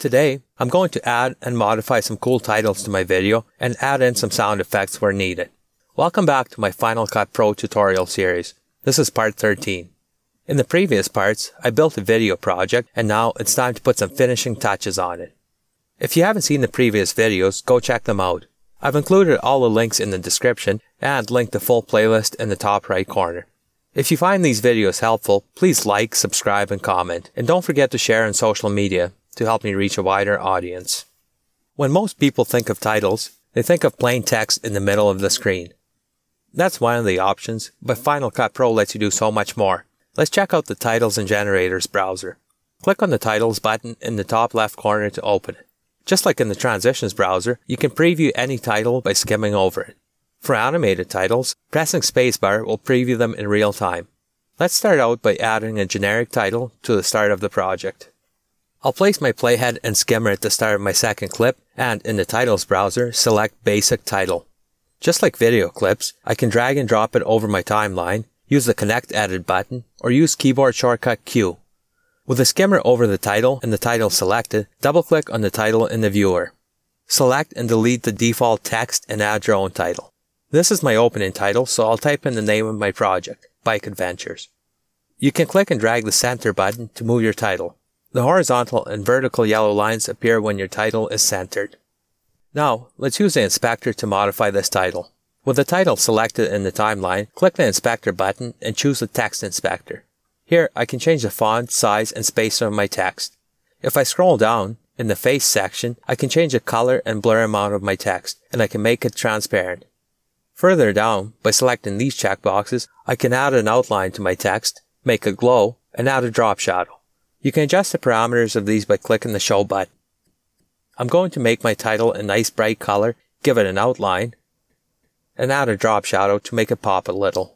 Today, I'm going to add and modify some cool titles to my video and add in some sound effects where needed. Welcome back to my Final Cut Pro tutorial series. This is part 13. In the previous parts, I built a video project and now it's time to put some finishing touches on it. If you haven't seen the previous videos, go check them out. I've included all the links in the description and linked the full playlist in the top right corner. If you find these videos helpful, please like, subscribe, and comment. And don't forget to share on social media to help me reach a wider audience. When most people think of titles, they think of plain text in the middle of the screen. That's one of the options, but Final Cut Pro lets you do so much more. Let's check out the Titles and Generators browser. Click on the Titles button in the top left corner to open it. Just like in the Transitions browser, you can preview any title by skimming over it. For animated titles, pressing spacebar will preview them in real time. Let's start out by adding a generic title to the start of the project. I'll place my playhead and skimmer at the start of my second clip, and in the Titles browser, select Basic Title. Just like video clips, I can drag and drop it over my timeline, use the Connect Edit button, or use keyboard shortcut Q. With the skimmer over the title and the title selected, double-click on the title in the viewer. Select and delete the default text and add your own title. This is my opening title, so I'll type in the name of my project, Bike Adventures. You can click and drag the center button to move your title. The horizontal and vertical yellow lines appear when your title is centered. Now, let's use the inspector to modify this title. With the title selected in the timeline, click the inspector button and choose the text inspector. Here, I can change the font, size, and spacing of my text. If I scroll down, in the face section, I can change the color and blur amount of my text, and I can make it transparent. Further down, by selecting these checkboxes, I can add an outline to my text, make a glow, and add a drop shadow. You can adjust the parameters of these by clicking the Show button. I'm going to make my title a nice bright color, give it an outline, and add a drop shadow to make it pop a little.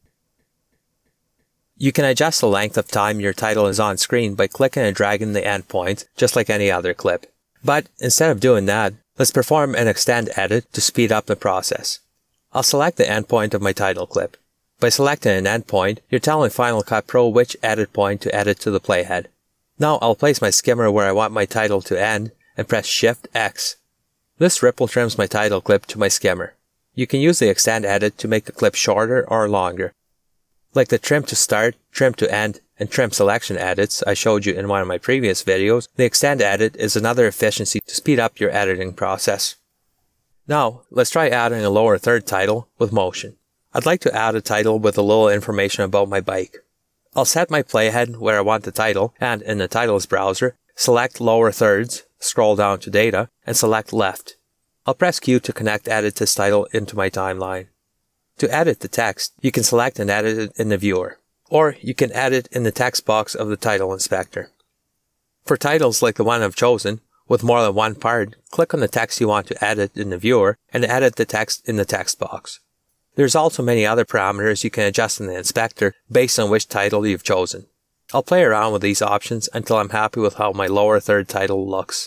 You can adjust the length of time your title is on screen by clicking and dragging the endpoints, just like any other clip. But instead of doing that, let's perform an extend edit to speed up the process. I'll select the endpoint of my title clip. By selecting an endpoint, you're telling Final Cut Pro which edit point to edit to the playhead. Now I'll place my skimmer where I want my title to end and press Shift X. This ripple trims my title clip to my skimmer. You can use the extend edit to make the clip shorter or longer. Like the trim to start, trim to end, and trim selection edits I showed you in one of my previous videos, the extend edit is another efficiency to speed up your editing process. Now, let's try adding a lower third title with motion. I'd like to add a title with a little information about my bike. I'll set my playhead where I want the title, and in the Titles browser, select lower thirds, scroll down to Data, and select Left. I'll press Q to connect edit this title into my timeline. To edit the text, you can select and edit it in the viewer, or you can edit in the text box of the title inspector. For titles like the one I've chosen, with more than one part, click on the text you want to edit in the viewer and edit the text in the text box. There's also many other parameters you can adjust in the inspector based on which title you've chosen. I'll play around with these options until I'm happy with how my lower third title looks.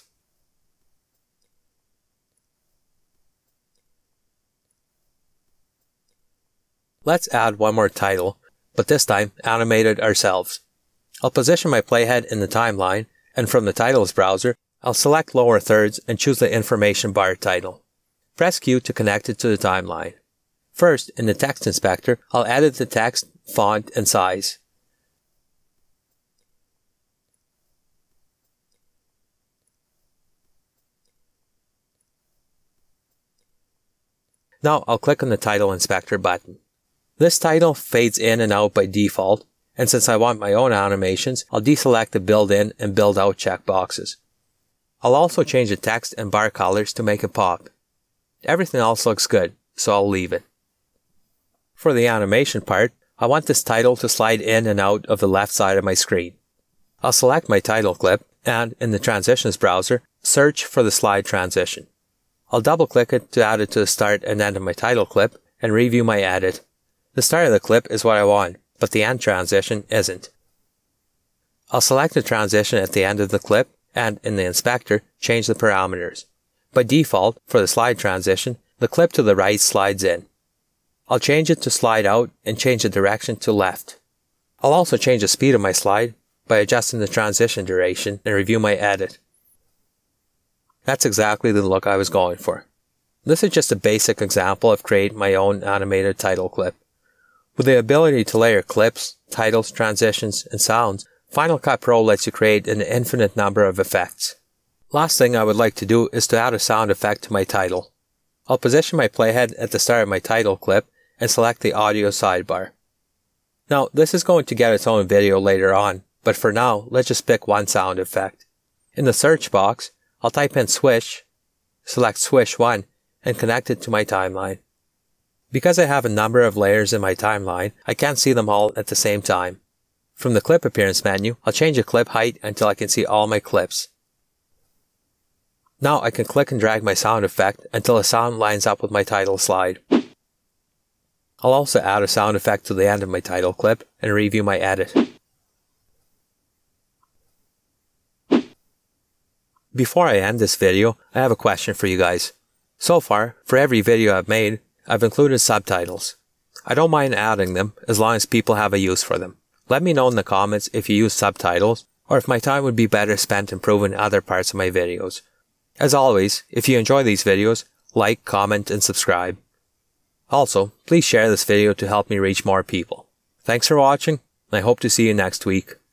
Let's add one more title, but this time animated ourselves. I'll position my playhead in the timeline, and from the Titles browser, I'll select lower thirds and choose the information bar title. Press Q to connect it to the timeline. First, in the text inspector, I'll edit the text, font, and size. Now I'll click on the Title Inspector button. This title fades in and out by default, and since I want my own animations, I'll deselect the Build In and Build Out checkboxes. I'll also change the text and bar colors to make it pop. Everything else looks good, so I'll leave it. For the animation part, I want this title to slide in and out of the left side of my screen. I'll select my title clip, and in the Transitions browser, search for the slide transition. I'll double-click it to add it to the start and end of my title clip, and review my edit. The start of the clip is what I want, but the end transition isn't. I'll select the transition at the end of the clip, and in the inspector, change the parameters. By default, for the slide transition, the clip to the right slides in. I'll change it to slide out and change the direction to left. I'll also change the speed of my slide by adjusting the transition duration and review my edit. That's exactly the look I was going for. This is just a basic example of creating my own animated title clip. With the ability to layer clips, titles, transitions, and sounds, Final Cut Pro lets you create an infinite number of effects. Last thing I would like to do is to add a sound effect to my title. I'll position my playhead at the start of my title clip and select the audio sidebar. Now, this is going to get its own video later on, but for now, let's just pick one sound effect. In the search box, I'll type in swish, select swish 1, and connect it to my timeline. Because I have a number of layers in my timeline, I can't see them all at the same time. From the clip appearance menu, I'll change the clip height until I can see all my clips. Now I can click and drag my sound effect until the sound lines up with my title slide. I'll also add a sound effect to the end of my title clip and review my edit. Before I end this video, I have a question for you guys. So far, for every video I've made, I've included subtitles. I don't mind adding them as long as people have a use for them. Let me know in the comments if you use subtitles or if my time would be better spent improving other parts of my videos. As always, if you enjoy these videos, like, comment, and subscribe. Also, please share this video to help me reach more people. Thanks for watching, and I hope to see you next week.